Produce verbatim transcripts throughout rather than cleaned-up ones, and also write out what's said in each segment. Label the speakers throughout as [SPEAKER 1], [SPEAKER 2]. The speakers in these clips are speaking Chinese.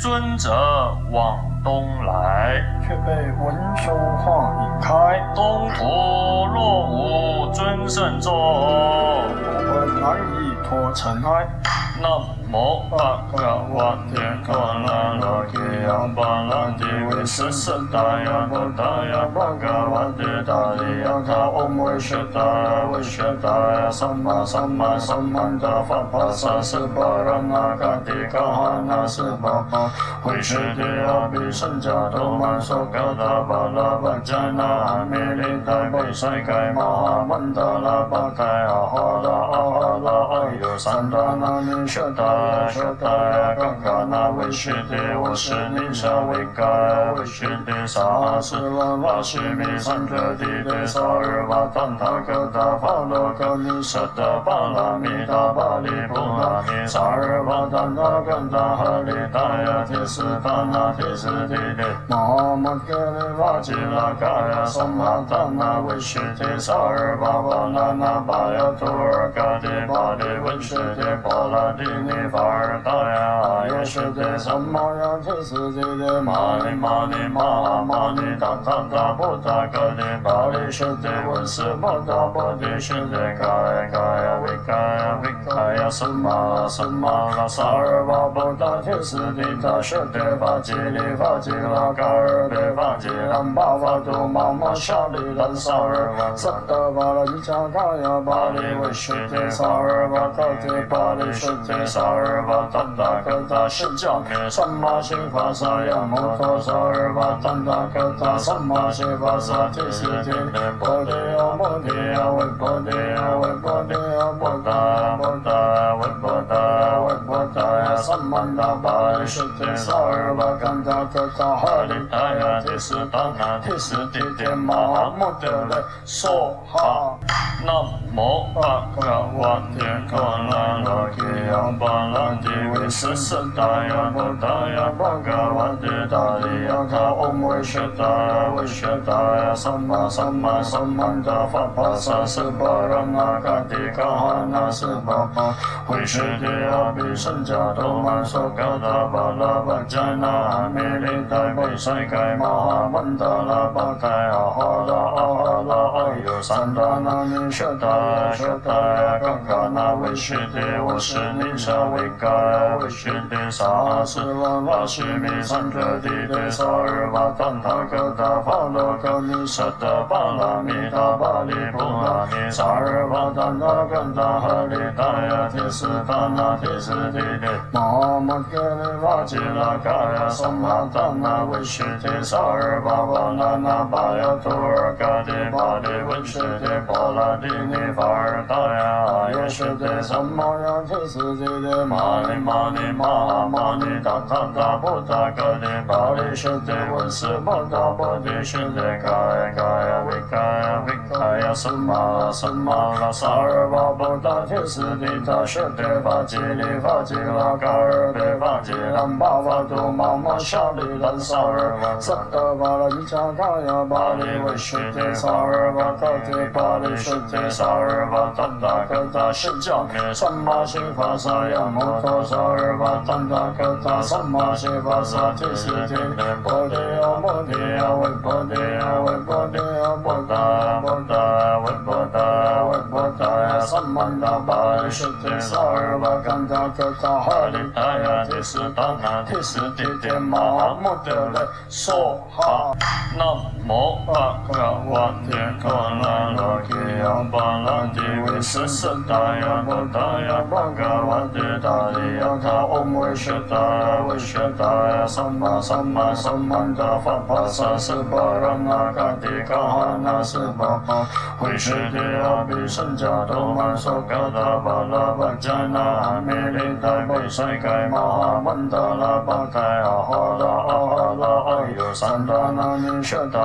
[SPEAKER 1] 尊者往东来，
[SPEAKER 2] 却被文殊化引开。
[SPEAKER 1] 东土若无尊圣众，
[SPEAKER 2] 我们难以脱尘埃。
[SPEAKER 1] 南无巴嘎瓦提卡那罗基亚巴拉提维斯斯达呀波达呀巴嘎瓦提达利呀卡嗡维舍达维舍达呀萨玛萨玛萨曼达法帕萨斯巴拉那嘎提卡哈那斯巴巴维舍提阿比圣加多曼索嘎达巴拉巴加那阿弥利达贝塞盖玛哈曼达拉巴盖阿哈拉阿哈拉阿尤三达那尼舍达舍达呀嘎嘎那维舍提我是尼舍维盖维舍提萨斯拉拉西米三遮提提萨尔瓦坦塔格达法罗格尼舍达巴拉米达巴利布拉尼萨尔瓦坦塔格达哈利达呀提斯塔那提斯提提玛玛格利瓦吉拉嘎呀萨玛塔那维舍提萨尔巴巴那那巴呀图尔嘎提巴利维舍提波拉提尼法尔达呀耶舍提萨玛呀提斯提提玛尼玛尼玛玛尼达达达波达格提巴利舍提文斯波达波提舍提嘎呀嘎呀维嘎呀维嘎呀萨玛萨玛拉萨尔巴波达提斯提达舍提法吉利法吉拉嘎尔提法吉兰巴法杜玛玛沙利兰萨尔瓦萨达巴拉吉加嘎呀巴利维舍提萨尔瓦嘎提巴利舍提萨尔瓦达达格达释迦弥萨玛西法萨呀摩托萨尔瓦达达格达萨玛西法萨提斯提波提呀波提呀维波提呀维波提呀波达波达维波达维波达呀萨曼达巴利舍提萨尔瓦甘达格达哈利达呀提斯达那提斯提提玛哈穆德雷梭哈。南无巴嘎瓦提卡那罗基亚巴拉提维斯斯达呀波达呀巴嘎瓦提达利呀卡嗡维舍达维舍达呀萨玛萨玛萨曼达法帕萨斯巴拉那嘎提卡哈那斯巴巴维舍提阿比圣加多曼索嘎达巴拉巴加那阿弥利达贝塞盖玛哈曼达拉巴盖阿哈拉阿哈拉阿尤三达那尼舍达舍达呀嘎嘎那维舍提我是尼舍维盖维舍提萨斯拉拉西米三遮提提萨尔瓦坦塔格达法罗格尼舍达巴拉米达巴利布拉尼萨尔瓦坦塔格达哈利达呀提斯塔那提斯提提玛玛格利瓦吉拉嘎呀萨玛塔那维舍提萨尔巴巴那那巴呀图尔嘎提巴利维舍提波拉提尼法尔达呀耶舍提萨玛呀提斯提提玛尼玛尼玛玛尼达达达波达格提巴利舍提文斯波达波提舍提嘎呀嘎呀维嘎呀维嘎呀萨玛萨玛拉萨尔巴波达提斯提达舍提法吉利法吉拉嘎尔提法吉兰巴法杜玛玛沙利兰萨尔瓦萨达巴拉吉加嘎呀巴利维舍提萨尔瓦嘎提巴利舍提萨尔瓦达达格达释迦弥萨玛西法萨呀摩托萨尔瓦达达格达萨玛西法萨提斯提波提呀波提呀维波提呀维波提呀波达波达维波达维波达呀萨曼达巴利舍提萨尔瓦甘达格达哈利达呀提斯达那提斯提提玛哈穆德雷梭哈。南无巴嘎瓦提卡那罗基亚巴拉提维斯斯达呀波达呀巴嘎瓦提达利呀卡嗡维舍达维舍达呀萨玛萨玛萨曼达法帕萨斯巴拉那嘎提卡哈那斯巴巴维舍提阿比圣加多曼索嘎达巴拉巴加那阿弥利达贝塞盖玛哈曼达拉巴盖阿哈拉阿哈拉阿尤三达那尼舍达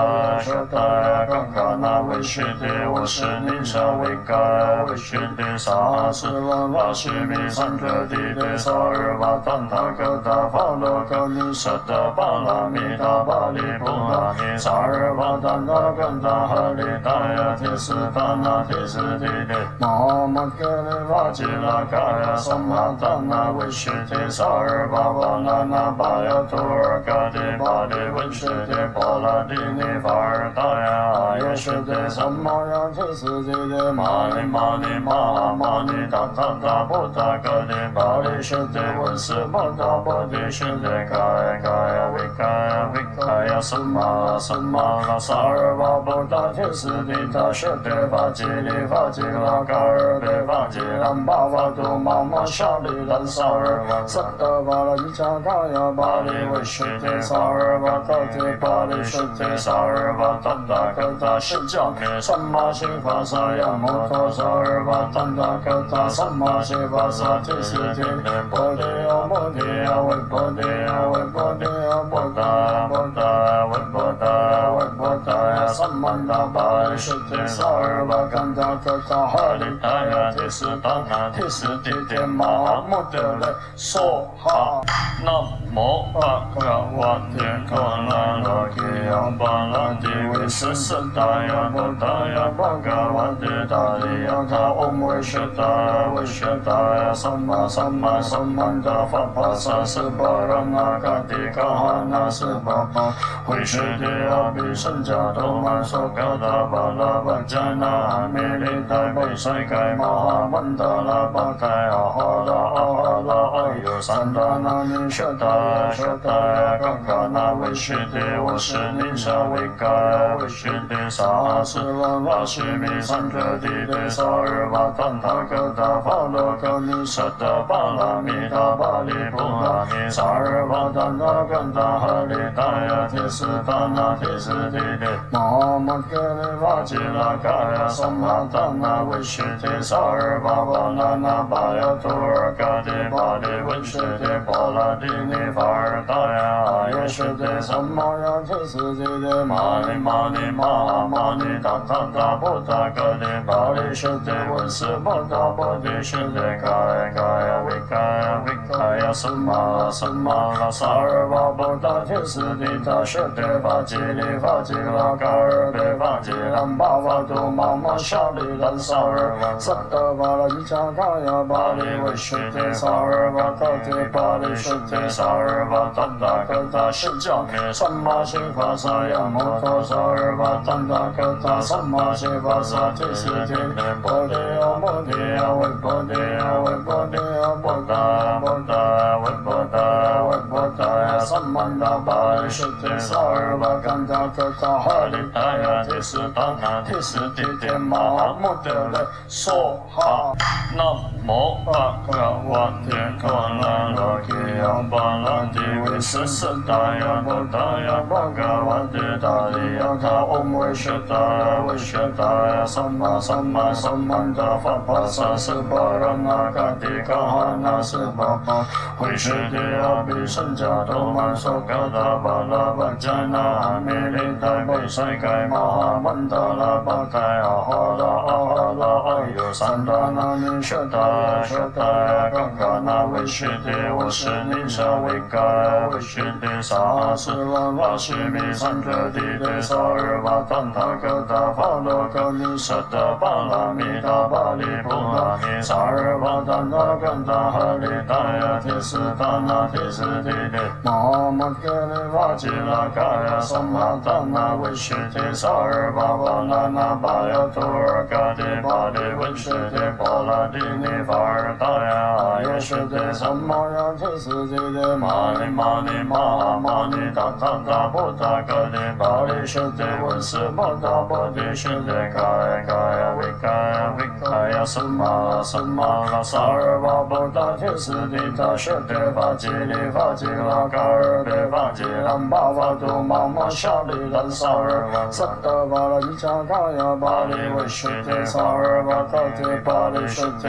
[SPEAKER 1] 达舍达刚嘎那维须提我是尼舍维盖维须提萨斯瓦瓦须弥三遮地提萨尔瓦坦塔格达法罗格尼舍达巴拉米达巴利布拉尼萨尔瓦坦塔格达哈利达呀提斯达那提斯提提摩摩格尼瓦吉拉嘎呀萨玛达那维须提萨尔瓦瓦那那巴呀图尔嘎迪巴利维须提波拉蒂尼法尔达呀耶须提萨玛呀提斯提提玛尼玛尼玛玛尼达达达波达格尼巴利须提文斯波达波提须提嘎呀嘎呀维嘎呀维嘎呀萨玛萨玛拉萨尔瓦波达提斯提达须提法吉利法吉拉嘎尔贝法吉兰巴法杜玛玛沙利兰萨尔瓦萨德瓦兰加嘎呀巴利维须提萨尔瓦嘎提巴利须提萨尔瓦坦达格达释迦弥萨玛西法萨呀摩诃萨尔瓦坦达格达萨玛西法萨提斯提波提呀波提呀维波提呀维波提呀波达波达维波达维波达呀萨曼达巴利须提萨尔瓦甘达格达哈利达呀提斯达那提斯提提玛摩德雷梭哈南无巴嘎瓦提嘎那罗基呀巴拉提维斯斯达呀波达呀巴嘎瓦提达利呀卡嗡维舍达维舍达呀萨玛萨玛萨曼达法帕萨斯巴拉那嘎提嘎哈那斯巴巴维舍提呀比圣迦多曼索嘎达巴拉巴迦那阿弥利达贝塞盖玛哈曼达拉巴盖阿哈拉阿哈拉阿尤三达那尼舍达舍达呀嘎嘎那维须提我是尼舍维盖维须提萨斯瓦瓦须弥三遮地提萨尔瓦坦塔格达法罗格尼舍达巴拉米达巴利布拉尼萨尔瓦坦塔格达哈利达呀提斯达那提斯提提摩摩格尼瓦吉拉嘎呀萨玛达那维须提萨尔瓦瓦那那巴呀图尔嘎迪巴利维须提波拉蒂尼法尔达呀耶须提萨玛呀提斯提提玛尼玛尼玛玛尼达达达波达格尼巴利须提文斯波达波提须提嘎呀嘎呀维嘎呀维嘎呀萨玛萨玛拉萨尔瓦波达提斯提达须提法吉利法吉拉嘎尔贝法吉兰巴法杜玛玛沙利兰萨尔瓦萨德瓦兰加嘎呀巴利维须提萨尔瓦嘎提巴利须提萨尔瓦坦达格达释迦弥萨玛西法萨呀摩诃萨尔瓦坦达格达萨玛西法萨提斯提波提呀波提呀维波提呀维波提呀波达波达维波达维波达呀萨曼达巴利须提萨尔瓦甘达格达哈利达呀提斯达那提斯提提玛摩德雷梭哈南无巴嘎瓦提嘎那罗基呀巴拉提维斯斯达呀波达呀巴嘎瓦提达利呀卡嗡维舍达维舍达呀萨玛萨玛萨曼达法帕萨斯巴拉那嘎提嘎哈那斯巴巴维舍提呀比圣迦多曼索嘎达巴拉巴迦那阿弥利达贝塞盖玛哈曼达拉巴盖阿哈拉阿哈拉阿尤三达那尼舍达舍达呀嘎嘎那维须提我是尼舍维盖维须提萨斯瓦瓦须弥三遮地提萨尔瓦坦塔格达法罗格尼舍达巴拉米达巴利布拉尼萨尔瓦坦塔格达哈利达呀提斯达那提斯提提摩摩格尼瓦吉拉嘎呀萨玛达那维须提萨尔瓦瓦那那巴呀图尔嘎迪巴利维须提波拉蒂尼法尔达呀耶须提萨玛呀提斯提提玛尼玛尼玛玛尼达达达波达格尼巴利须提文斯波达波提须提嘎呀嘎呀维嘎呀维嘎呀萨玛萨玛拉萨尔瓦波达提斯提达须提法吉利法吉拉嘎尔贝法吉兰巴法杜玛玛沙利兰萨尔瓦萨德瓦兰加嘎呀巴利维须提萨尔瓦嘎提巴利须提萨尔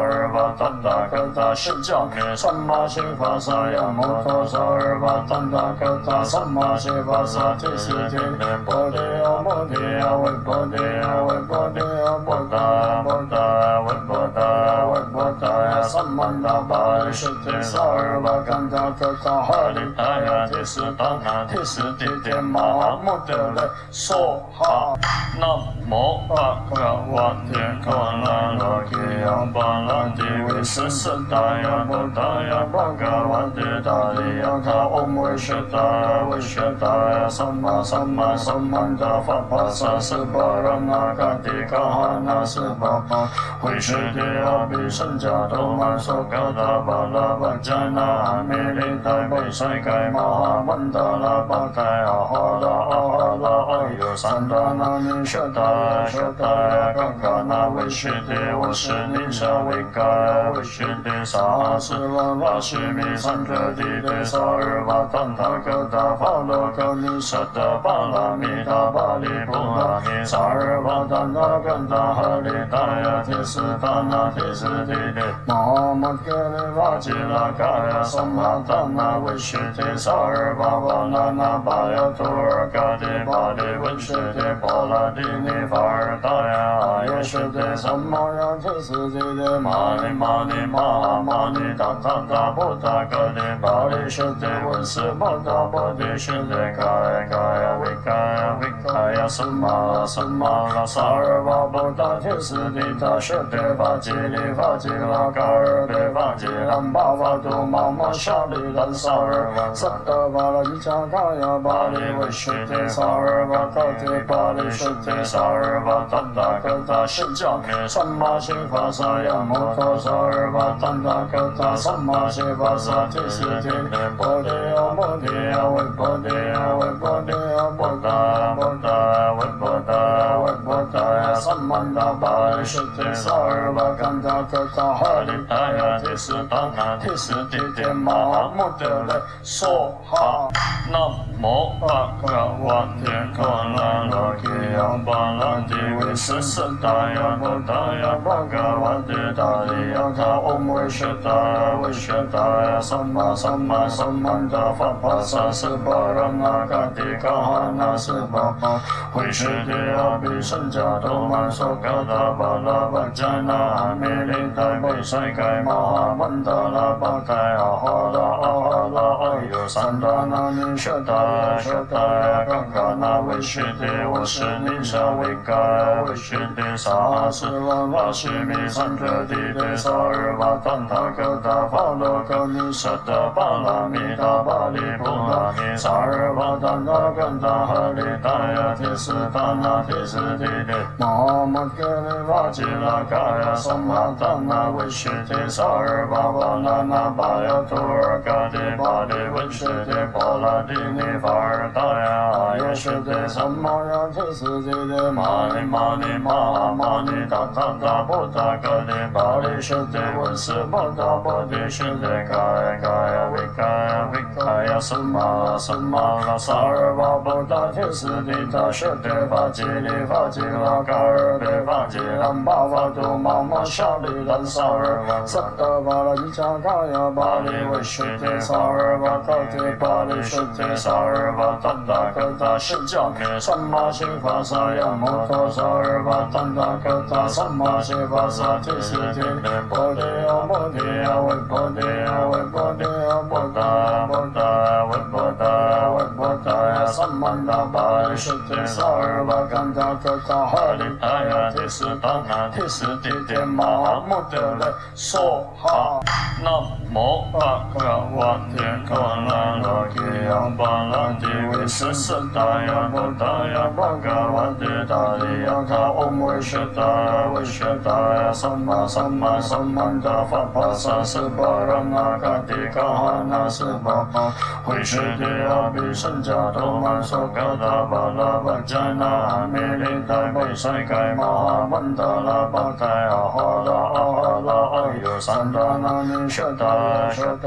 [SPEAKER 1] 尔巴丹达格达释迦牟萨玛西法萨呀摩诃萨尔巴丹达格达萨玛西法萨提斯提波提亚波提亚维波提亚维波提亚波达波达维波达维波达呀萨曼达巴利什提萨尔巴甘达格达哈利达呀提斯达那提斯提提玛哈穆德雷梭哈南无巴嘎瓦提嘎那罗基呀巴拉提维斯斯达呀波达呀巴嘎瓦提达利呀卡欧维舍达维舍达呀萨玛萨玛萨曼达法帕萨斯巴拉那嘎提嘎哈那斯巴巴维舍提呀比圣加多曼索嘎达巴拉巴加那阿弥利达维塞盖玛哈曼达拉巴盖阿哈拉阿哈拉阿尤三达那尼舍达舍达呀嘎嘎那维舍提我是尼舍维盖维舍提萨斯瓦拉西米三格提提萨尔瓦坦塔格达法罗格尼舍达巴拉米达巴利布拉米萨尔瓦坦塔格达哈利达呀提斯达那提斯提提摩摩格利瓦吉拉嘎呀萨玛达那维舍提萨尔瓦瓦那那巴呀图尔嘎提巴利维舍提波拉蒂尼法尔达呀阿耶舍提萨玛呀提斯提提玛尼玛尼玛哈玛尼达达达波达格提巴利舍提文斯波达波提舍提嘎呀嘎呀维嘎呀维嘎呀萨玛萨玛拉萨尔瓦波达提斯提达舍提法吉利法吉拉嘎尔提法吉兰巴法杜玛玛沙利兰萨尔瓦萨达巴拉伊加嘎呀巴利维舍提萨尔瓦嘎提巴利舍提萨尔瓦丹达格达释迦牟萨玛西法萨呀摩诃萨尔瓦丹达格达萨玛西法萨提斯提波提亚波提亚维波提亚维波提亚波达波达维波达维波达呀萨曼达巴利舍提萨尔瓦甘达格达哈利达呀提斯达那提斯提提玛哈穆德雷梭哈南无巴嘎瓦提嘎那罗基呀巴拉提维斯斯达呀波达呀巴嘎瓦提达利呀卡欧维舍达维舍达呀萨玛萨玛萨曼达法帕萨斯巴拉那嘎提嘎哈那斯巴巴维舍提呀比圣加多曼索嘎达巴拉巴加那阿弥利达维塞盖玛哈曼达拉巴盖阿哈拉阿哈拉阿尤三达那尼舍达舍达呀嘎嘎那维舍提我是尼舍维盖维舍提萨斯瓦拉西米三格提提萨尔瓦坦塔格达法罗格尼舍达巴拉米达巴利布拉米萨尔瓦坦塔格达哈利达呀提斯达那提斯提提摩摩格利瓦吉拉嘎呀萨玛达那维舍提萨尔瓦瓦那那巴呀图尔嘎提巴利维舍提波拉蒂尼法尔达呀阿耶舍提萨玛呀提斯提提玛尼玛尼玛哈玛尼达达达波达格提巴利舍提文斯波达波提舍提嘎呀嘎呀维嘎呀维嘎呀萨玛萨玛拉萨尔瓦波达提斯提达舍提法吉利法吉拉嘎尔提法吉兰巴法杜玛玛沙利兰萨尔瓦萨达巴拉伊加嘎呀巴利维舍提萨尔瓦嘎提巴利舍提萨尔瓦丹达格达释迦牟萨玛西法萨呀摩诃萨尔瓦丹达格达萨玛西法萨提斯提波提亚波提亚维波提亚维波提亚波达波达维波达维波达呀萨曼达巴利舍提萨尔瓦甘达格达哈利达呀提斯达那提斯提提玛哈穆德雷梭哈南无巴嘎瓦提嘎那罗基呀巴拉提维斯斯达呀波达呀巴嘎瓦提达利呀卡欧维舍达维舍达呀萨玛萨玛萨曼达法帕萨斯巴拉那嘎提嘎哈那斯巴巴维舍提呀比圣加多曼索嘎达巴拉巴加那阿弥利达维塞盖玛哈曼达拉巴盖阿哈拉阿哈拉阿尤三达那尼舍达舍达呀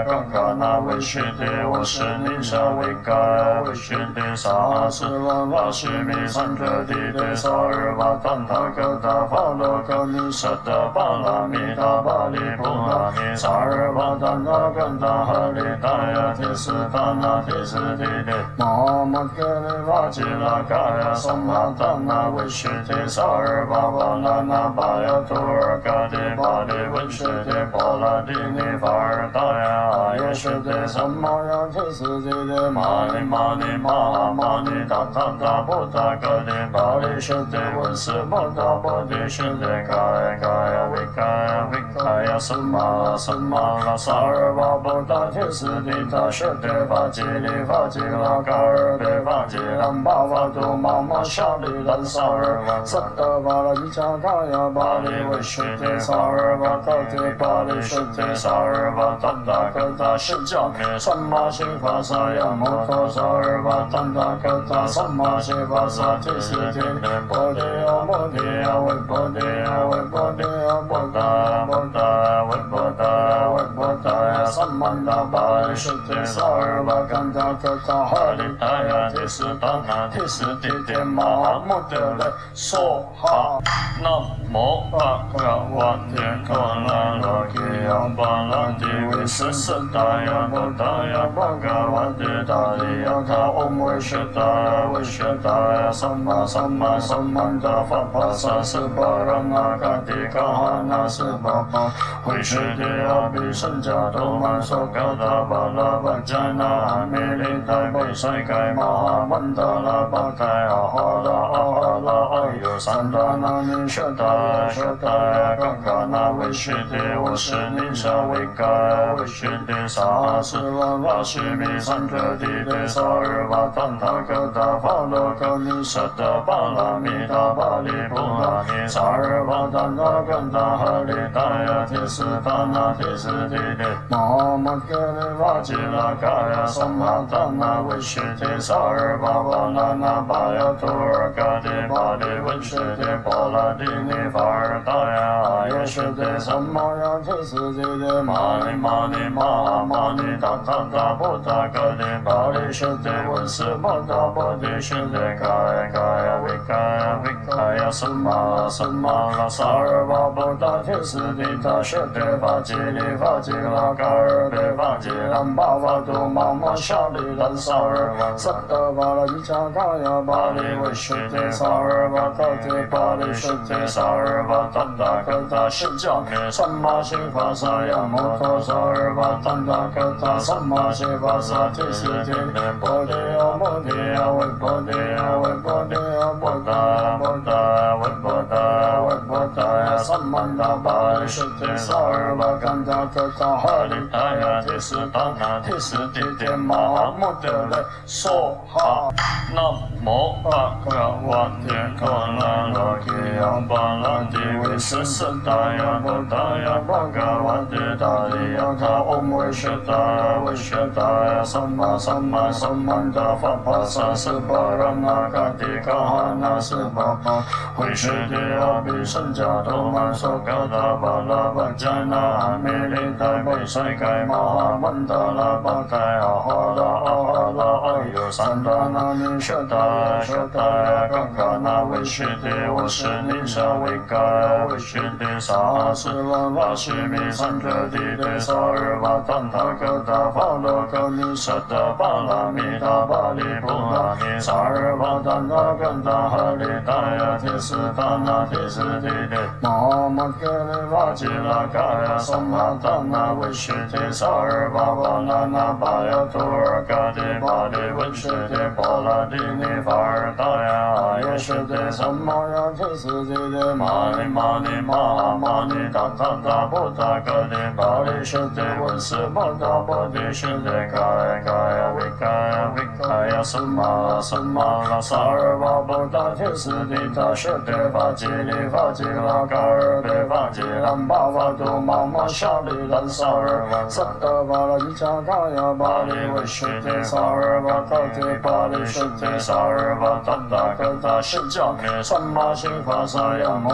[SPEAKER 1] 刚嘎那维须提，我是尼沙维盖维须提萨斯拉拉须弥三遮提提萨尔瓦坦塔格达法罗格尼舍达巴拉米达巴利布拉尼萨尔瓦坦塔格达哈利达亚提斯达那提斯提提摩摩格尼瓦吉拉嘎亚萨玛达那维须提萨尔瓦瓦拉那巴亚图尔嘎提巴利维须提波拉蒂尼法尔达亚耶须提萨玛亚提斯提提玛尼玛尼玛玛尼达达达布达格尼巴利须提文斯摩达波提须提嘎呀嘎呀维嘎呀维嘎呀萨玛萨玛拉萨尔瓦布达提斯提达须提法吉利法吉拉嘎尔提法吉兰巴法杜玛玛夏利兰萨尔瓦萨达巴拉伊加嘎呀巴利维须提萨尔瓦嘎提巴利须提萨尔瓦达达格达须迦尼萨玛西法萨呀摩托萨尔瓦达达格达萨玛西法萨提斯提波提呀波提呀维波提呀维波提呀波达波达维波达维波达呀萨曼达巴利须提萨尔瓦甘达格达哈利达呀提斯达那提斯提提玛哈穆德勒梭哈南无阿嘎瓦提卡那罗基呀巴拉提维斯斯达呀波达呀巴嘎瓦提达利呀卡欧维舍达维舍达呀萨玛萨玛萨曼达法帕萨斯巴拉那嘎提卡哈那斯巴巴维舍提呀比圣加多曼索嘎达巴拉巴加那阿米利达维塞盖玛哈曼达拉巴盖阿哈拉阿哈拉阿尤三达那尼舍达舍达呀嘎嘎那维舍提我是尼沙维盖维须提萨斯拉拉须弥三遮提提萨尔瓦坦塔格达法罗格尼舍达巴拉米达巴利布拉尼萨尔瓦坦塔格达哈利达亚提斯达那提斯提提摩摩格尼瓦吉拉嘎亚萨玛达那维须提萨尔瓦瓦拉那巴亚图尔嘎提巴利维须提波拉蒂尼法尔达亚耶须提萨玛亚提斯提提玛尼玛尼玛玛尼达达达布达格尼巴利须提文斯摩达波提须提嘎呀嘎呀维嘎呀维嘎呀萨玛萨玛拉萨尔瓦布达提斯提达须提法吉利法吉拉嘎尔提法吉兰巴法杜玛玛夏利兰萨尔瓦萨达巴拉伊加嘎呀巴利维须提萨尔瓦嘎提巴利须提萨尔瓦达达格达须迦尼萨玛西法萨呀摩托萨尔瓦达达格达萨玛西法萨提斯提波提呀波提呀维波提呀维波提呀波达波达维波达维波达呀萨曼达巴利须提萨尔瓦甘达格达哈利达呀提斯达那提斯提提玛哈穆德勒梭哈南无阿嘎瓦提卡那罗基呀巴拉提维斯斯达呀波达呀巴嘎瓦提达利呀卡欧维舍达维舍达呀萨玛萨玛萨曼达法帕萨斯巴拉那嘎提卡哈那斯巴巴维舍提呀比圣加多曼索嘎达巴拉巴加那阿米利达维塞盖玛哈曼达拉巴盖阿哈拉阿哈拉阿尤三达那尼舍达舍达呀嘎嘎那维须提我是尼沙维盖维须提萨斯拉拉须弥三遮提提萨尔瓦坦塔格达法罗格尼舍达巴拉米达巴利布拉尼萨尔瓦坦塔格达哈利达亚提斯达那提斯提提摩摩格尼瓦吉拉嘎亚萨玛达那维须提萨尔瓦瓦拉那巴亚图尔嘎提巴利维须提波拉蒂尼法尔达亚耶须提萨玛亚提斯提提玛尼玛尼玛玛尼达达达布达格尼巴利须提文斯摩达波提须提嘎呀嘎呀维嘎呀维嘎呀萨玛萨玛拉萨尔瓦布达提斯提达须提法吉利法吉拉嘎尔提法吉兰巴法杜玛玛夏利兰萨尔瓦萨达巴拉伊加嘎呀巴利维须提萨尔瓦嘎提巴利须提萨尔瓦达达格达须迦尼萨玛西法萨呀摩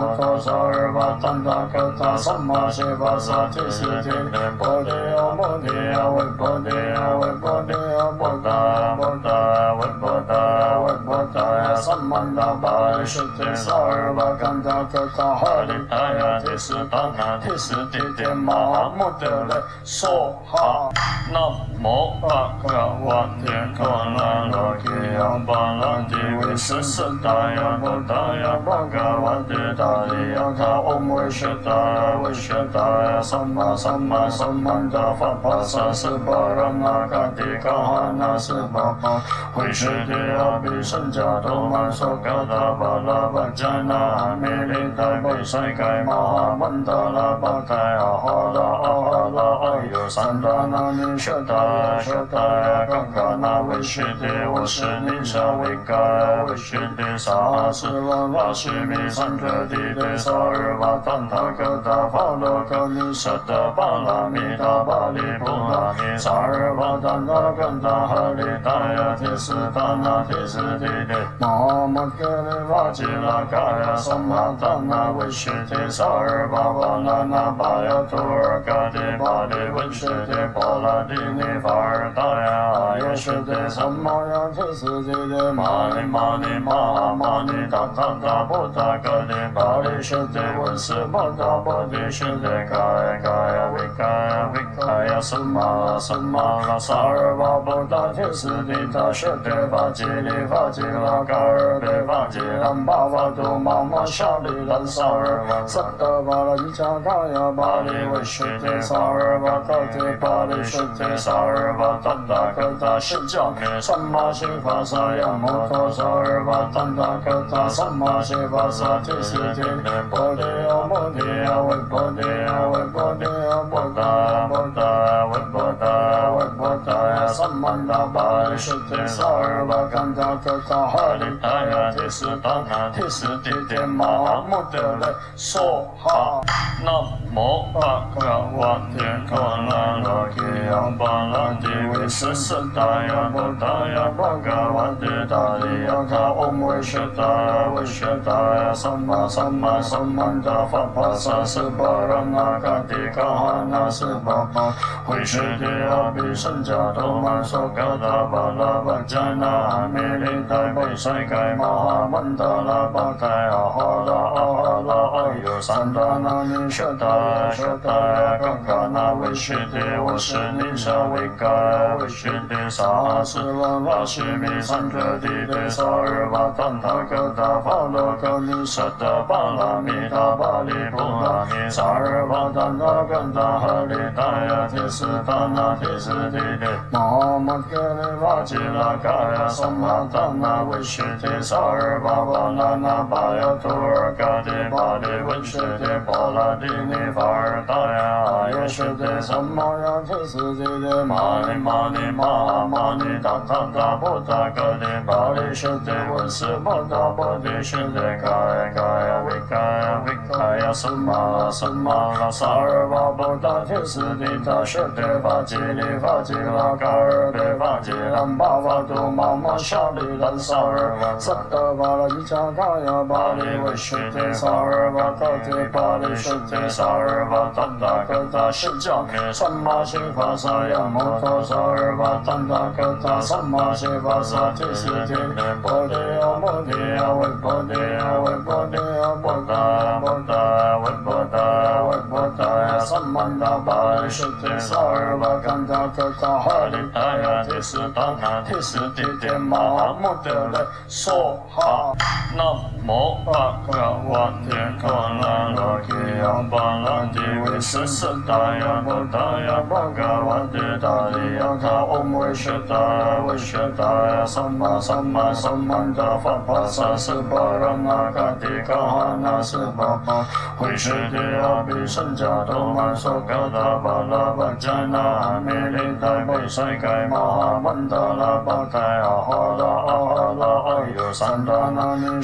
[SPEAKER 2] 摩诃萨尔巴丹达格达萨玛西巴萨提斯提波提亚波提亚维波提亚维波提亚波达波达维波达维波达亚萨曼达巴利什提萨尔巴甘达格达哈利达亚提斯达那提斯提提玛哈穆德雷梭哈。
[SPEAKER 1] 南无巴嘎瓦提嘎那罗基亚巴拉提维斯斯达亚波达亚巴嘎瓦提达利亚卡欧维舍达维舍达亚萨玛萨玛萨曼达法帕萨斯巴拉那嘎提嘎哈那斯巴巴维舍提亚比圣加多曼索嘎达巴拉巴加那阿弥利达维塞盖玛哈曼达拉巴盖阿哈拉阿哈拉阿尤三达那尼舍达舍达呀嘎嘎那维舍提我是尼舍维盖维舍提萨斯瓦瓦西米三格提提萨尔瓦坦塔格达法罗格尼舍达巴拉米达巴利布拉米萨尔瓦坦塔格达哈利达呀提斯达那提斯提提玛玛格利瓦吉拉嘎呀萨玛达那维舍提萨尔巴巴那那巴呀图尔嘎提巴利维舍提巴拉提尼法尔达呀阿耶舍提萨玛呀提斯提提玛尼玛尼玛玛尼达达达波达格提巴利舍提文斯巴达波提舍提嘎呀嘎呀维嘎呀维嘎呀萨玛萨玛拉萨尔巴波达提斯提达舍提法吉利法吉拉嘎尔提法吉兰巴法杜玛玛沙利兰萨尔瓦萨达巴拉伊加嘎呀巴利维舍提萨尔瓦嘎提巴利舍提萨尔瓦达达格达释迦弥萨玛西法萨呀摩诃萨尔瓦达达格达萨玛西法萨提斯提波提亚波提亚维波提亚维波提亚波达波达维波达维波达呀萨曼达巴利舍提萨尔瓦甘达格达哈利达呀提斯达那提斯提提玛哈穆德雷梭哈。南无巴嘎瓦提嘎那罗基亚巴拉提维斯斯达呀波达呀巴嘎瓦提达利亚卡欧维舍达维舍达呀萨玛萨玛萨曼达法帕萨斯巴拉那嘎提嘎哈那斯巴巴维舍提亚比圣加多曼索嘎达巴拉巴加那阿弥利达维塞盖玛哈曼达拉巴盖阿哈拉阿哈拉阿尤三达那尼舍达舍达呀嘎嘎那维舍提我是尼舍维盖维舍提萨斯瓦瓦西米三格提提萨尔瓦坦塔格达法罗格尼舍达巴拉米达巴利布拉米萨尔瓦坦塔格达哈利达呀提斯达那提斯提提玛玛格利瓦吉拉嘎呀萨玛达那维舍提萨尔巴巴那那巴呀图尔嘎提巴利维舍提巴拉提尼法尔达呀阿耶舍提萨玛呀提斯提提玛尼玛尼玛玛尼达达达波达格提巴利舍提文斯巴达波提舍提嘎呀嘎呀维嘎呀维嘎呀萨玛萨玛拉萨尔巴波达提斯提达舍提法吉利法吉拉嘎尔提法吉兰巴法杜玛玛沙利兰萨尔瓦萨达巴拉伊加嘎呀巴利维舍提萨尔瓦嘎提巴利舍提萨尔瓦达达格达释迦弥萨玛西法萨呀摩诃萨尔瓦达达格达萨玛西法萨提斯提波提亚波提亚维波提亚维波提亚波达波达维波达维波达呀萨曼达巴利舍提萨尔瓦甘达格达哈利达呀提斯达那提斯提提玛哈穆德雷梭哈。南无巴嘎瓦提嘎那罗基亚巴拉提维斯斯达呀波达呀巴嘎瓦提达利亚卡欧维舍达维舍达呀萨玛萨玛萨曼达法帕萨斯巴拉那嘎提嘎哈那斯巴巴维舍提亚比圣加多曼索嘎达巴拉巴加那阿弥利达维塞盖玛哈曼达拉巴盖阿哈拉阿哈拉阿尤三达那尼舍达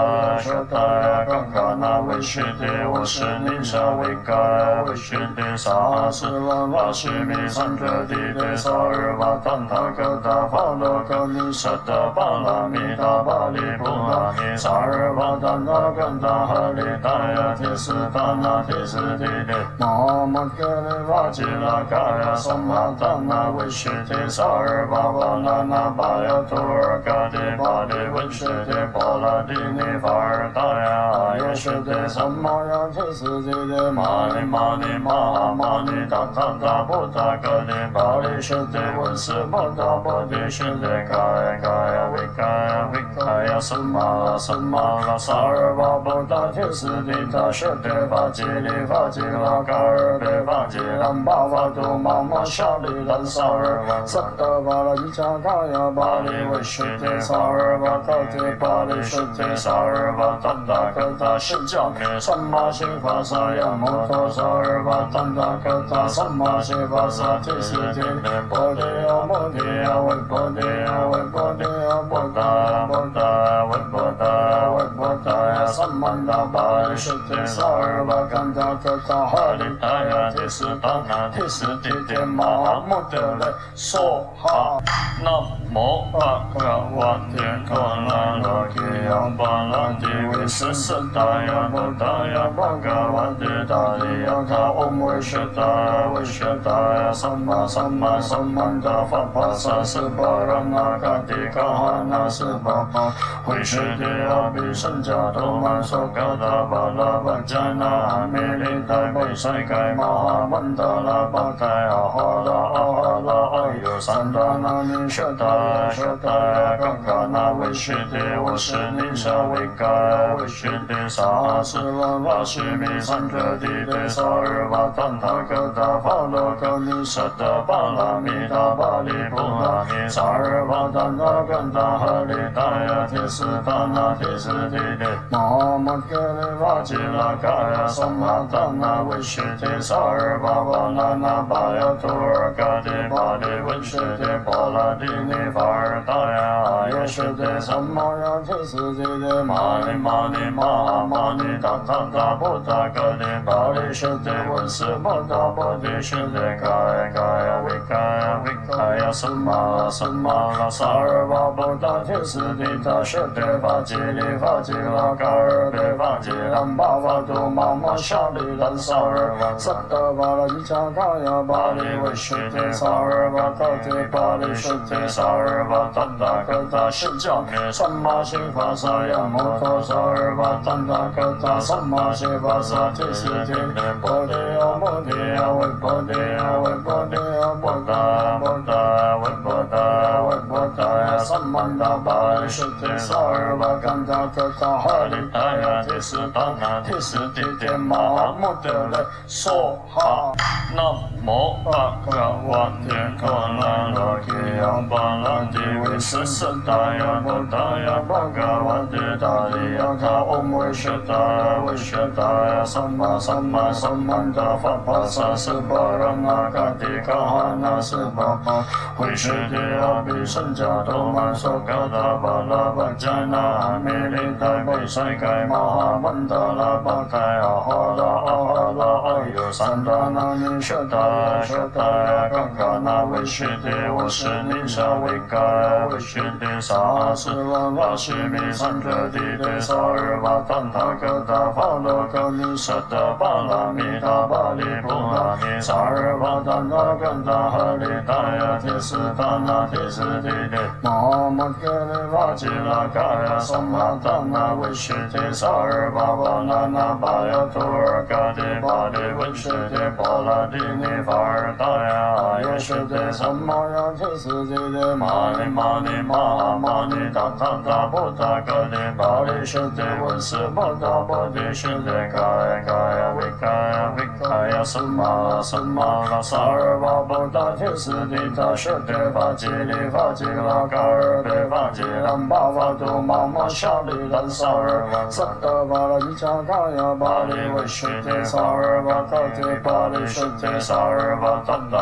[SPEAKER 1] 达舍达呀刚嘎那维须提我是尼舍维嘎维须提萨斯拉拉须弥三遮地提萨尔瓦坦塔格达法罗格尼舍达巴拉米达巴利布拉尼萨尔瓦坦塔格达哈利达呀提斯达那提斯提提摩摩格尼瓦吉拉嘎呀萨玛达那维须提萨尔瓦瓦那那巴呀图尔嘎提巴利维须提波拉蒂尼法尔达呀耶须提萨玛呀提斯提提玛尼玛尼玛玛尼达达达布达格尼巴利须提文斯摩达波提须提嘎呀嘎呀维嘎呀维嘎呀萨玛萨玛拉萨尔瓦布达提斯提达须提法吉利法吉拉嘎尔提法吉兰巴法杜玛玛夏利兰萨尔瓦萨达巴兰加嘎呀巴利维须提萨尔瓦嘎提巴利须提萨尔瓦达达格达释迦尼萨玛西法萨呀摩托萨尔瓦达达格达萨玛西法萨提斯提波提呀摩提呀维波提呀维波提呀波达波达维波达维波达呀萨曼达巴利须提萨尔瓦甘达格达哈利达呀提斯达那提斯提提玛穆德雷梭哈南无阿嘎瓦提卡那罗基呀巴拉提维斯斯达呀波达呀巴嘎瓦提达利呀卡嗡维舍达维舍达呀萨玛萨玛萨曼达法帕萨斯巴拉那嘎提卡哈那斯巴巴维舍提呀比圣加多曼索嘎达巴拉巴加那阿弥利达维塞盖玛哈曼达拉巴盖阿哈拉阿哈拉阿尤三达那尼舍达舍达呀嘎嘎那维舍提我是尼舍维嘎维须提萨斯拉拉须弥三遮地提萨尔瓦坦塔格达法罗格尼舍达巴拉米达巴利布拉尼萨尔瓦坦塔格达哈利达呀提斯达那提斯提提摩摩格尼瓦吉拉嘎呀萨玛达那维须提萨尔瓦瓦那那巴呀图尔嘎提巴利维须提波拉蒂尼法尔达呀耶须提萨玛呀提斯提提玛尼玛尼玛玛尼达达达布达格尼巴利须提文斯摩达波提须提嘎呀嘎呀维嘎呀维嘎呀萨玛萨玛拉萨尔瓦布达提斯提达须提法吉利法吉拉嘎尔提法吉兰巴法杜玛玛夏利兰萨尔瓦萨达巴兰加嘎呀巴利维须提萨尔瓦嘎提巴利须提萨尔瓦达达格达释迦尼萨玛西法萨呀摩托萨尔瓦达达格达萨玛西法萨提斯提波提呀波提呀维波提呀维波提呀波达波达维波达维波达呀萨曼达巴利须提萨尔瓦甘达格达哈利达呀提斯达那提斯提提玛穆德雷梭哈南无阿嘎瓦提卡那罗基呀巴拉提维斯斯达呀波达呀巴嘎瓦提达利呀卡嗡维舍达维舍达呀萨玛萨玛萨曼达法帕萨斯巴拉那嘎提卡哈那斯巴巴维舍提呀比圣加多曼索嘎达巴拉巴加那阿弥利达维塞盖玛哈曼达拉巴盖阿哈拉阿哈拉阿尤三达那尼舍达舍达呀嘎嘎那维须提我是尼舍维嘎维须提萨斯拉拉须弥三遮地提萨尔瓦坦塔格达法罗格尼舍达巴拉米达巴利布拉尼萨尔瓦坦塔格达哈利达呀提斯达那提斯提提摩摩格尼瓦吉拉嘎呀萨玛达那维须提萨尔瓦瓦那那巴呀图尔嘎提巴利维须提波拉蒂尼法尔达呀耶须提萨玛呀提斯提提玛尼玛尼玛玛尼达达达布达格尼巴利须提文斯摩达波提须提嘎呀嘎呀维嘎呀维嘎呀萨玛萨玛拉萨尔瓦布达提斯提达须提法吉利法吉拉嘎尔提法吉兰巴法杜玛玛夏利兰萨尔瓦萨达巴兰加嘎呀巴利维须提萨尔瓦嘎提巴利须提萨尔瓦达达格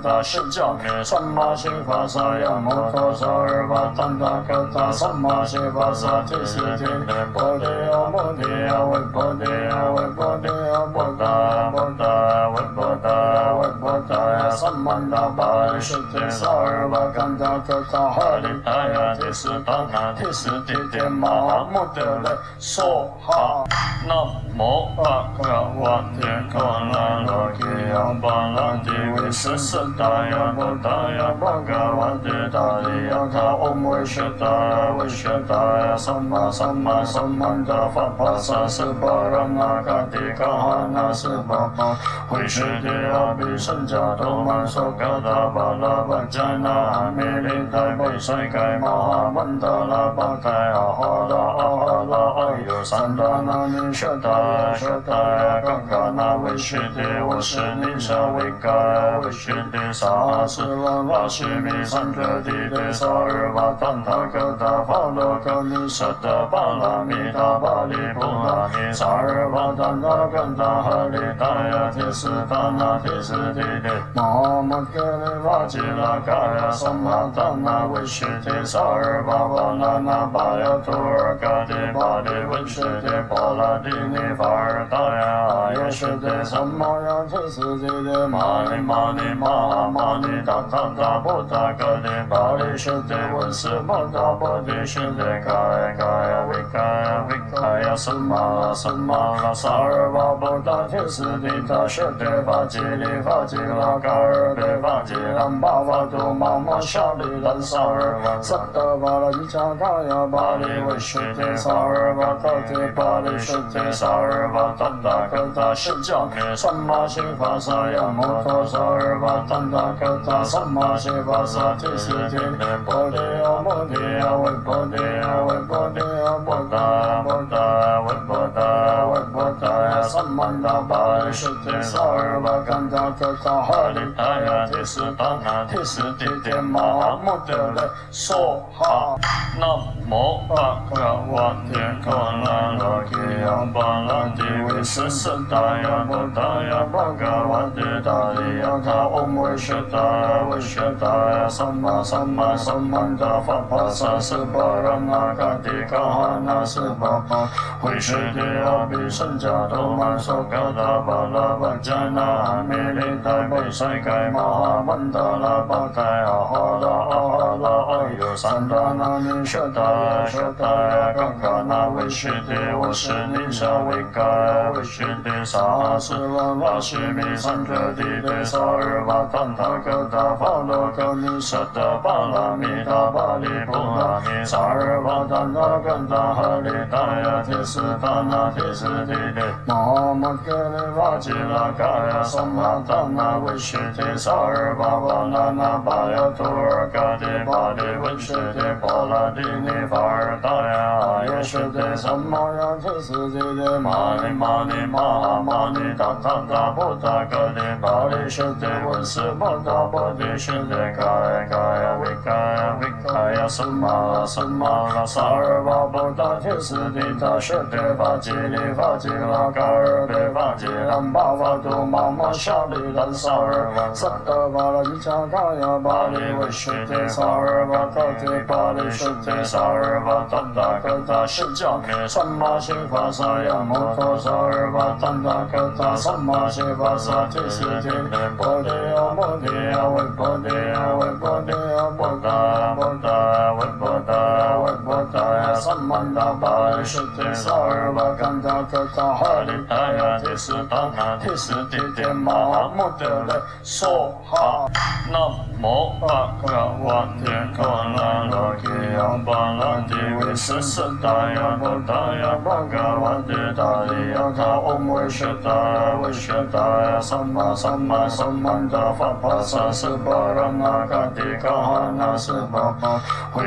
[SPEAKER 2] 达释迦牟三摩悉伐萨呀摩诃萨尔巴坦达格达三摩悉伐萨提悉提波提亚摩提亚维波提亚维波提亚波达波达维波达维波达呀三曼达巴利释提萨尔巴甘达格达哈利达呀提斯达那提斯提提玛哈穆德雷梭哈。
[SPEAKER 1] 南无阿弥陀佛，阿那提央巴拉提维斯斯达呀波达呀巴嘎瓦提达利呀卡唵维舍达维舍达呀萨玛萨玛萨曼达法帕萨斯巴拉那嘎提卡哈那斯巴巴维舍提阿比圣加多曼索嘎达巴拉巴迦那阿弥利达维塞盖玛哈曼达拉巴盖阿哈拉阿哈拉阿尤三达那尼舍达舍达呀嘎嘎那维舍提我是尼舍维盖维舍提萨斯瓦瓦西米三遮提提萨尔瓦坦塔格达法罗格尼舍达巴拉米达巴利布拉米萨尔瓦坦塔格达哈利达呀提斯达那提斯提提摩摩格利瓦吉拉嘎呀萨玛达那维舍提萨尔瓦瓦那那巴呀图尔嘎提巴利维舍提波拉提尼法尔达呀耶舍提萨玛呀提斯提提玛尼玛尼玛哈玛尼达达达波达格提巴利舍提文斯摩达波提舍提嘎呀嘎呀维嘎呀维嘎呀萨玛萨玛拉萨尔瓦波达提斯提达舍提法吉利法吉拉嘎尔提法吉兰巴法杜玛玛夏利兰萨尔瓦萨达巴拉尼加嘎呀巴利维舍提萨尔瓦嘎提巴利舍提萨尔瓦坦达格达释迦牟三摩悉伐萨呀摩诃萨尔瓦坦达格达三摩悉伐萨提悉提波提亚摩提亚维波提亚维波提亚波达波达维波达维波达呀三曼达巴利释提萨尔瓦甘达格达哈利达呀提斯达那提斯提提玛哈穆德雷梭哈。南无阿弥陀佛，阿那提央巴拉提维斯斯达呀波达呀巴嘎瓦提达利呀卡唵维舍达维舍达呀萨玛萨玛萨曼达法帕萨斯巴拉那嘎提卡哈那斯巴巴维舍提阿比圣加多曼索嘎达巴拉巴迦那阿弥利达维塞盖玛哈曼达拉巴盖阿哈拉阿哈拉阿尤三达那尼舍达舍达呀嘎嘎那维舍提我是尼舍维盖维舍提萨斯瓦瓦西米三遮提提萨尔瓦坦塔格达法罗格尼舍达巴拉米达巴利布拉米萨尔瓦坦塔格达哈利达呀提斯达那提斯提提摩摩格利瓦吉拉嘎呀萨玛达那维舍提萨尔瓦瓦那那巴呀图尔嘎提巴利维舍提波拉提尼法尔达呀耶舍提萨玛呀提斯提提玛尼玛尼玛哈玛尼达达达波达格提巴利舍提文斯摩达波提舍提嘎呀嘎呀维嘎呀维嘎呀萨玛萨玛拉萨尔瓦波达提斯提达舍提法吉利法吉拉嘎尔提法吉兰巴法杜玛玛夏利兰萨尔瓦萨达巴拉尼加嘎呀巴利维舍提萨尔瓦嘎提巴利舍提萨尔瓦坦达格达释迦牟三摩悉伐萨呀摩诃萨尔瓦坦达格达三摩悉伐萨提悉提波提亚摩提亚维波提亚维波提亚波达波达维波达维波达呀三曼达巴利舍提萨尔瓦甘达格达哈利达呀提斯达那提斯提提玛哈穆德雷梭哈。南无阿弥陀佛，阿那提央巴拉提维斯斯达呀波达呀巴嘎瓦提达利呀卡唵维舍达维舍达呀萨玛萨玛萨曼达法帕萨斯巴拉那嘎提卡哈那斯巴巴维舍提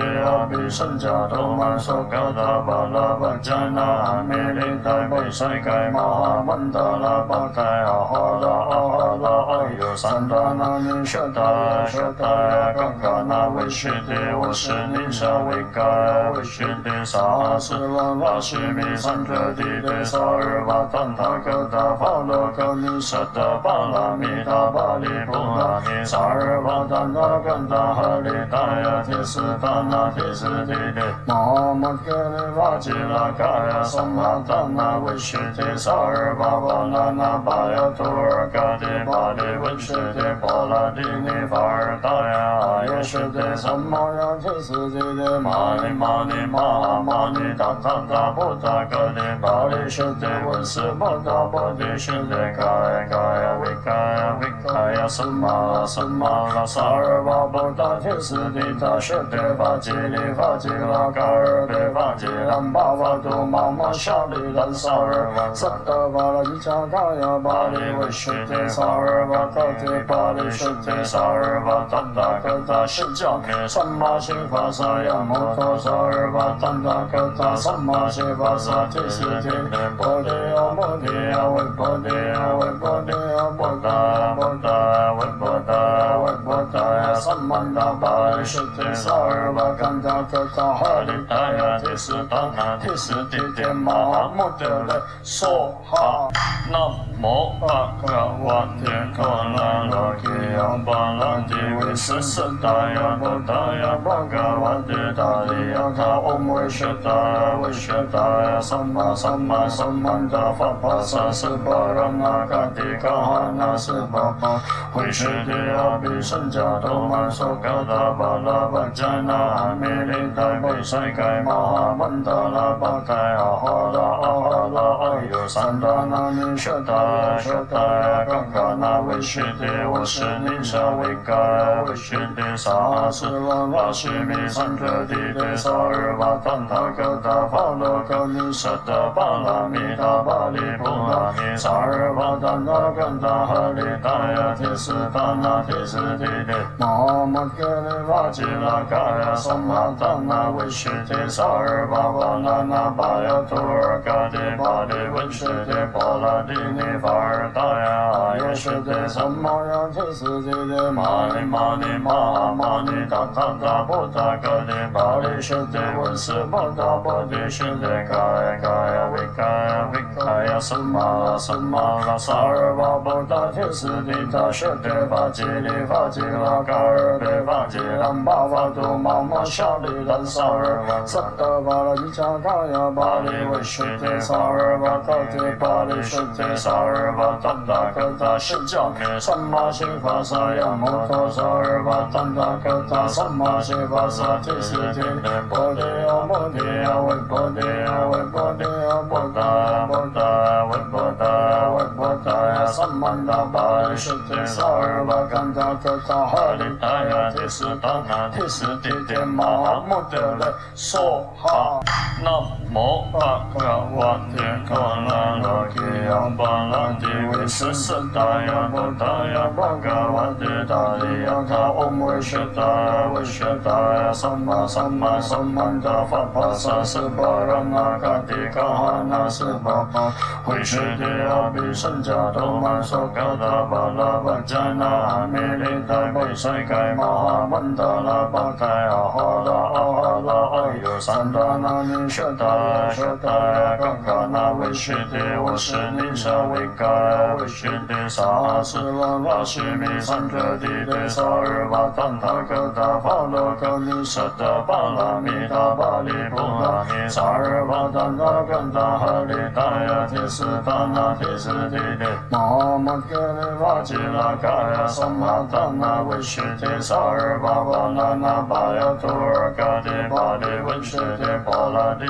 [SPEAKER 2] 阿毗僧伽多曼梭嘎达巴拉巴迦那阿弥利达维塞盖玛哈曼达拉巴盖阿哈拉阿哈拉阿尤三达那尼舍达舍达嘎嘎那维须帝我是尼舍维盖维须帝萨斯拉拉须弥三遮地帝萨尔瓦坦塔格达法罗格尼舍达巴拉弥达巴利布拉尼萨尔瓦坦塔格达哈利达呀提斯达那提斯提帝摩摩格尼瓦吉拉嘎呀萨玛达那维须帝萨尔瓦瓦那那巴呀图尔嘎帝巴利维须帝波拉蒂尼法尔达呀耶须帝萨摩呀提斯提帝玛尼玛尼玛玛尼达达达布达格尼巴利须帝文斯摩达波提须帝嘎呀嘎呀维嘎呀维嘎呀萨玛萨玛拉萨尔瓦布达提斯提达须帝法吉利法吉拉嘎尔贝法吉兰巴法杜玛玛夏利兰萨尔瓦萨达巴拉伊加嘎呀巴利维须帝萨尔瓦嘎提巴利须帝萨尔瓦达达格达释迦尼萨玛西法萨呀摩托萨尔瓦达达格达萨玛西法萨提斯提波提呀波提呀维波提呀维波提呀波达波达维波达维波达呀萨曼达巴利须帝萨尔瓦甘达格达哈利达呀提斯达那提斯提提玛哈穆德勒梭哈。
[SPEAKER 1] 南无阿嘎瓦提卡那罗基亚巴拉提维斯斯达呀波达呀巴嘎瓦提达利呀卡唵维舍达维舍达呀萨玛萨玛萨曼达法帕萨斯巴拉那嘎提卡哈那斯巴巴维舍提阿毗僧伽多曼梭嘎达巴拉巴迦那阿弥利达维塞盖玛哈曼达拉巴盖阿哈拉阿哈拉阿尤三达那尼舍达舍达嘎嘎那维须帝我是尼舍维盖维须帝萨斯拉拉须弥三遮地帝萨尔瓦坦塔格达法罗格尼舍达巴拉弥达巴利布拉尼萨尔瓦坦塔格达哈利达呀提斯达那提斯提帝摩摩格尼瓦吉拉嘎呀萨玛达那维须帝萨尔瓦瓦那那巴呀图尔嘎帝巴利维须帝波拉蒂尼法尔达呀耶须帝萨摩呀提斯提帝玛尼玛尼玛玛尼达达达布达格尼巴利须帝文斯摩达波提须帝嘎呀嘎呀维嘎呀维嘎呀萨玛萨玛拉萨尔瓦布达提斯提达须帝法吉利法吉拉嘎尔贝法吉兰巴法杜玛玛夏利兰萨尔瓦萨达巴拉伊加嘎呀巴利维须帝萨尔瓦嘎提巴利须帝萨尔瓦达达格达释迦尼萨玛西法萨呀摩托萨尔瓦达达格达萨玛西法萨提斯提波提呀波提呀维波提呀维波提呀波达波达维波达维波达呀萨曼达巴利须帝萨尔瓦甘达格达哈利达呀提斯达那提斯提提玛哈穆德勒梭哈。南无阿嘎瓦提卡那罗基亚巴拉提维斯斯达呀波达呀巴嘎瓦提达利呀卡唵维舍达维舍达呀萨玛萨玛萨曼达法帕萨斯巴拉那嘎提卡哈那斯巴巴维须帝阿毗僧伽多曼梭嘎达巴拉巴迦那阿弥利达维塞盖玛哈曼达拉巴盖阿哈拉阿哈拉阿尤三达那尼舍达舍达嘎嘎那维须帝我是尼舍维盖维须帝萨斯拉拉须弥三遮地帝萨尔瓦坦塔格达法罗格尼舍达巴拉弥达巴利布拉尼萨尔瓦坦塔格达哈利达呀提斯达那提斯提帝摩摩格尼瓦吉拉嘎呀萨玛达那维须帝萨尔瓦瓦那那巴呀图尔嘎帝巴利维须帝波拉蒂尼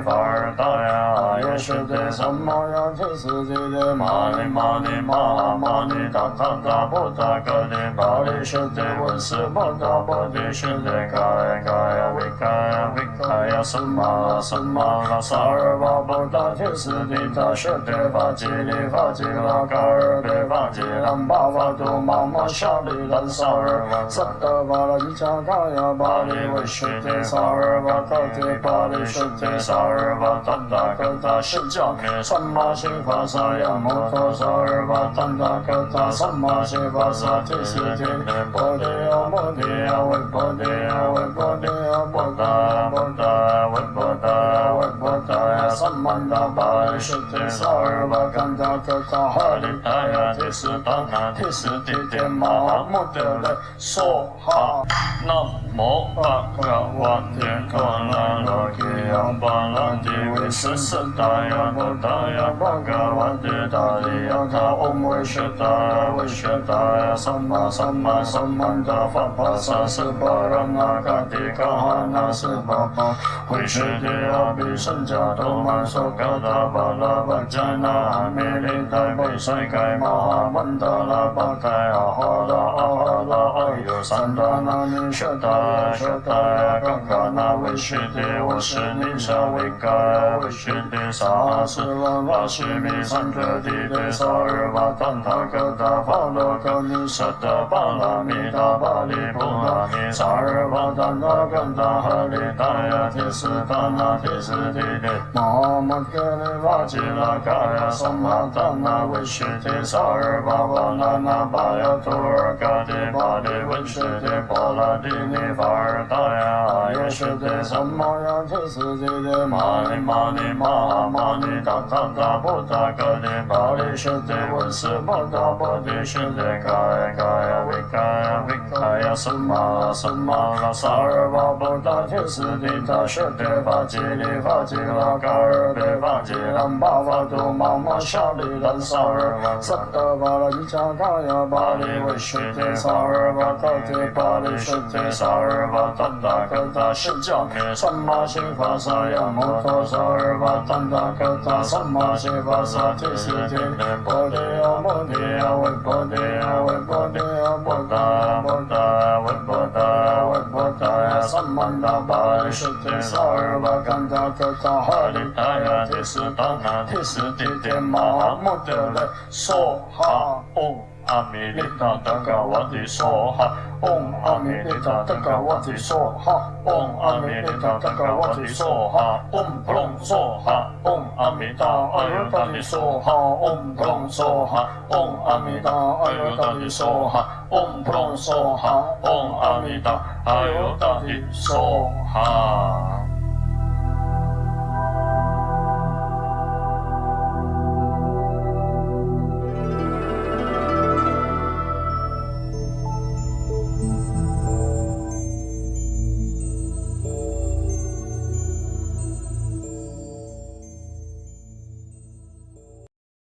[SPEAKER 1] 法尔达呀，也是对
[SPEAKER 2] 什么呀？这世界的
[SPEAKER 1] 玛尼玛尼玛玛尼达达达波达格尼玛尼是对文斯波达波迪是对嘎呀嘎呀维嘎呀维嘎呀什么什么拉萨尔巴波达提斯蒂达是对法吉利法吉拉嘎尔贝法吉兰巴法杜玛玛沙里兰萨尔瓦萨德巴拉伊加嘎呀巴里维是对萨尔巴格蒂巴里是对萨尔巴达达格达是加米什么西法萨呀摩托萨尔巴达达格达什么西法萨提斯蒂波迪亚波迪亚维波迪亚维波迪亚波达波达维波达维波达呀什么达巴里是对萨尔巴甘达格达哈里达呀提斯达那提斯蒂蒂玛穆德勒梭哈。南无巴嘎瓦提嘎那罗基呀巴拉提维斯斯达呀波达呀巴嘎瓦提达利呀卡欧维什达维什达呀萨玛萨玛萨曼达法巴萨斯巴拉那嘎提嘎哈那斯巴巴维什提呀比圣加多曼索嘎达巴拉巴加那阿米利达维塞盖玛哈曼达拉巴盖阿哈拉阿哈拉阿尤三达那尼舍达舍达呀嘎嘎那维什提我是尼舍维嘎维什提萨斯瓦瓦西米三格提对萨尔瓦坦塔格达法罗格尼舍达巴拉米达巴里布拉米萨尔瓦坦塔格达哈里达呀提斯达那提斯提提玛玛格里瓦吉拉嘎呀萨玛达那维什提萨尔瓦瓦那那巴呀图尔嘎提巴里维什提波拉蒂尼法尔达呀也是对什么呀？这世界的玛尼玛尼玛玛尼达达达波达格尼巴里是对文斯波达波迪是对嘎呀嘎呀维嘎呀维嘎呀什么什么拉萨尔巴波达提斯蒂达是对法吉利法吉拉嘎尔贝法吉兰巴法杜玛玛沙里兰萨尔瓦萨德巴拉伊加嘎呀巴里维是对萨尔巴格蒂巴里是对萨尔巴达达格达是加米什么西法萨呀摩托萨尔巴达达格达什么西法萨提斯蒂波迪亚波迪亚维波迪亚维波迪亚波达波达维波达维波达呀什么达巴里是对萨尔巴甘达格达哈里达呀提斯达那提斯蒂蒂玛穆德勒梭哈嗡阿弥利达达嘎瓦提梭哈嗡阿弥利达达嘎瓦提梭哈嗡阿弥利达达嘎瓦提梭哈嗡布隆梭哈嗡阿弥达阿尤达提梭哈嗡布隆梭哈嗡阿弥达阿尤达提梭哈嗡布隆梭哈嗡阿弥达阿尤达提梭哈。